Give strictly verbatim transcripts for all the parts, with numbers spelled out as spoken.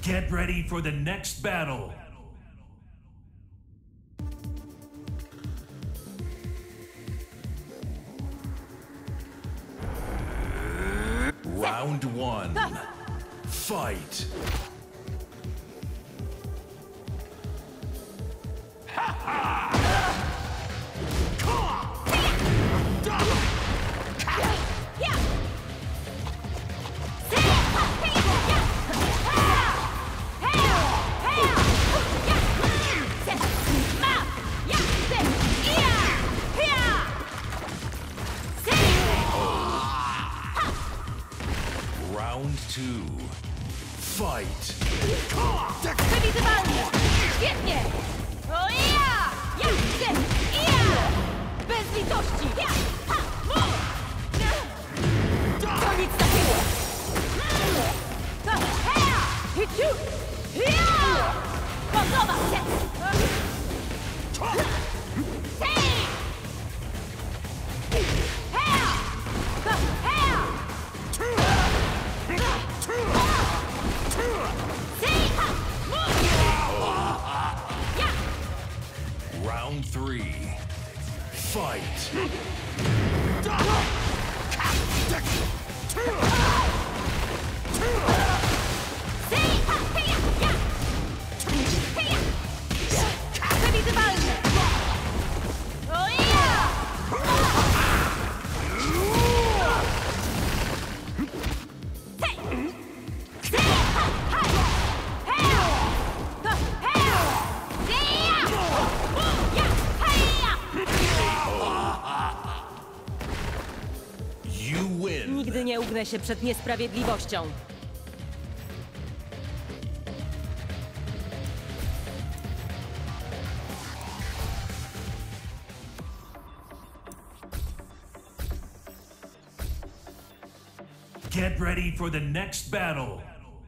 Get ready for the next battle. Round one. Fight. Round two. Fight. Przewidywalnie! Świetnie! O ja! Ja! Ty! Ja! Bez litości! Ja! Ha! Mu! To nic takiego! To heja! I ciu! Ja! Podoba się! Ty! Heja! To heja! Round three. Fight. Przewidywalnie! O ja! You win. Nigdy nie ugnę się przed niesprawiedliwością. Get ready for the next battle.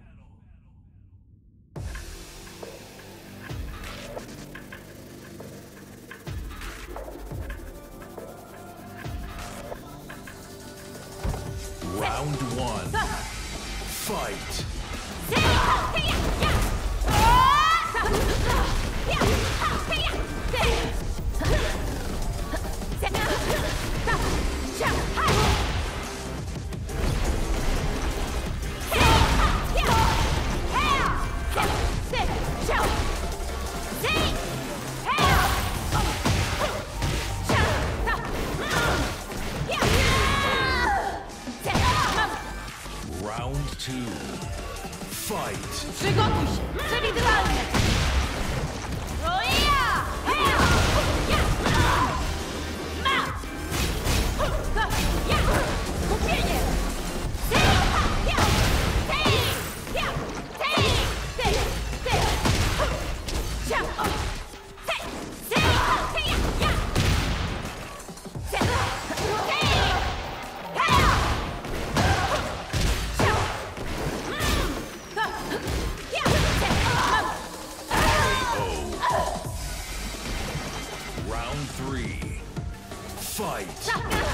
Round one. Fight. Round two. Fight. Przygotuj się! Przewidywalnie! O ja! Heja! Ja! Ma! Ja! Kupienie! Ty! Ja! Ty! Ja! Ty! Ty! Ty! Ja! Ty! Ty! Ty! Ja! Ty! Ty! Heja! Round three. Fight.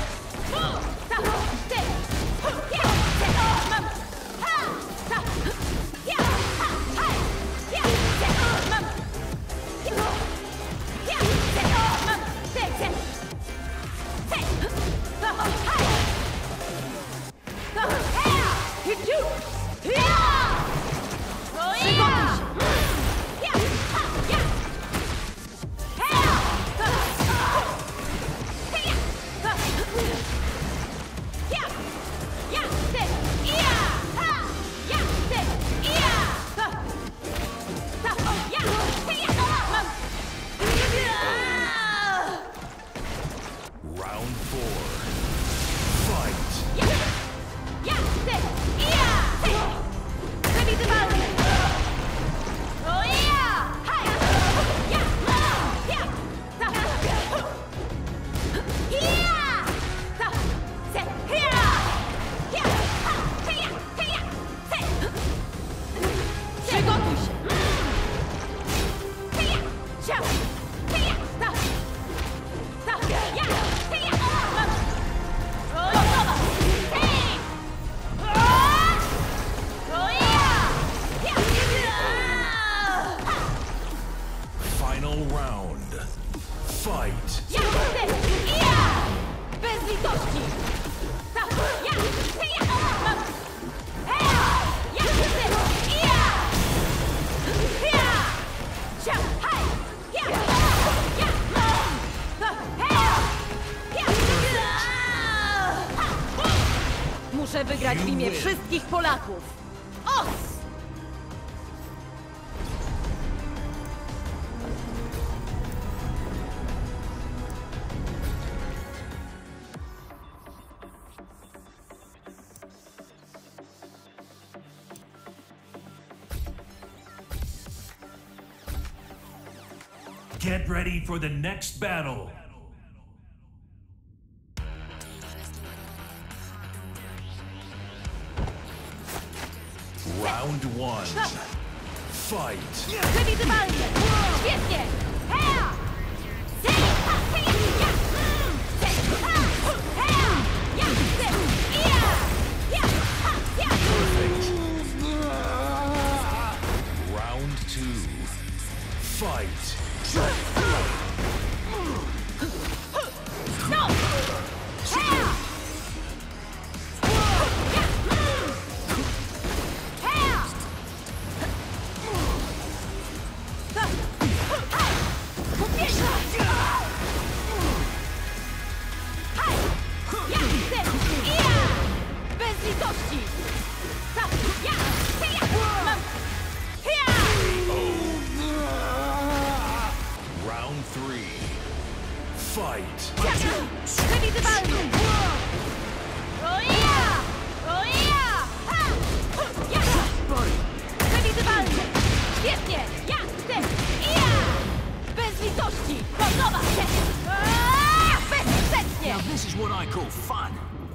Round four. Fight. Przewidywalnie! O ja! Ja! Ja! Ta! Ja! Ta! Se! Ja! Ja! Heja! Heja! Se! Przygotuj się! Heja! Sia! Heja! Ta! Ta! Ja! Heja! Gotowa! Hej! O ja! Muszę wygrać w imię wszystkich Polaków! Os! Get ready for the next battle. Round one. Fight. Przewidywalnie! Świetnie! Hea! Sy! Ha! Heja! Ja! Mm! Sy! Ha! Hea! Ja! Sy! Ija! Ja! Ha! Ja! Round two. Fight. No! Hea! Ja! Mm! Hea! Ha! Ha! Pobieża! Hej! Ja! Sy! Ija! Bez litości! Ha! Ja! Heja! Mam! Hea! Round three. Fight. Przewidywalny! Oja! Oja! Ha! Ja! Przewidywalny! Świetnie! Ja! Ty! Ja! Bez litości! Podoba się! Aaa! Bezsprzecznie! Now this is what I call fun.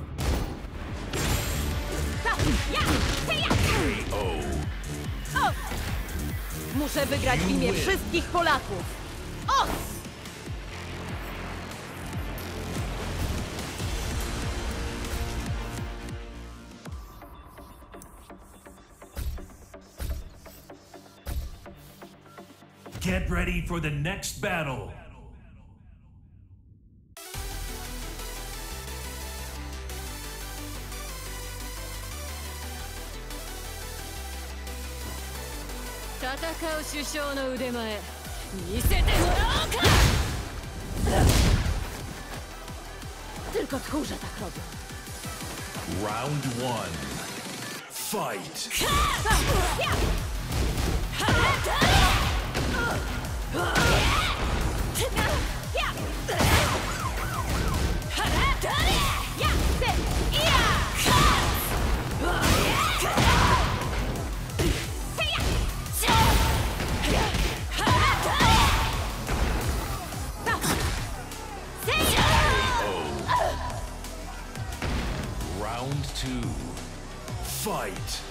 Ha! Ja! Ty! Ja! O! Muszę wygrać w imię wszystkich Polaków! Os! Get ready for the next battle. Tatakaw Shushou no udemae, misete morao ka! Tylko tchórze tak robią. Round one. Fight. Round two. Fight.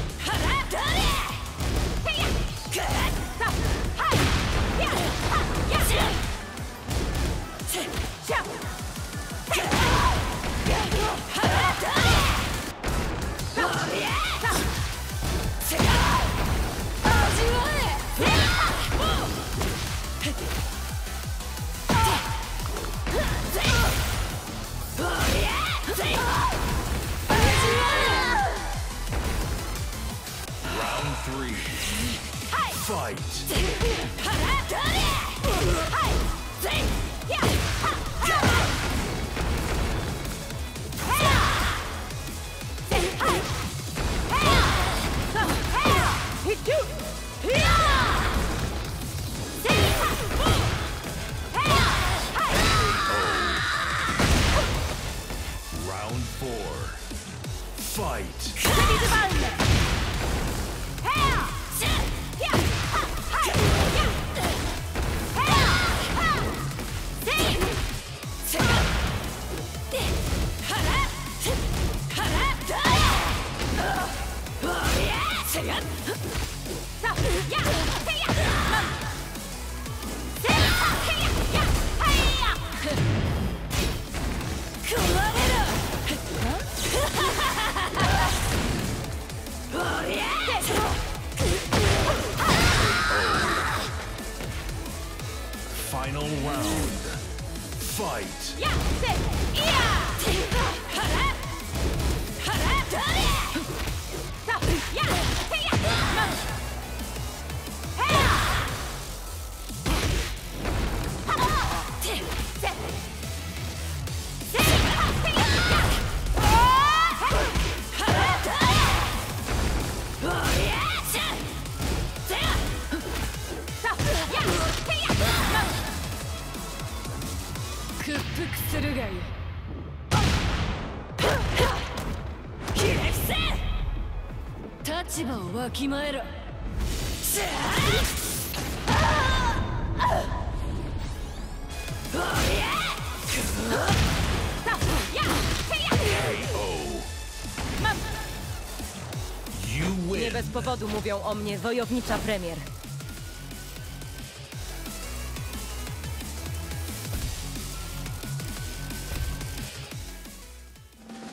Round three. Fight. Round four. Fight. Przewidywalne! Hea! Ja! Ha! Ha! Ja! Hea! Ha! Sy! Sy! Hara! Hara! Sy! Ja! Ta! Ja! Sy! Ja! Sy! Ha! Heja! Ja! Heja! Kumareru! Final round. Fight. Ja! Sy! Ja! Hara! Hara! Ta! Ja! Heja! Mam! Heja! Ty! Sy! Sy! Heja! Ja! 立場をわきまえろ。 You Nie win. bez powodu mówią o mnie wojownicza premier.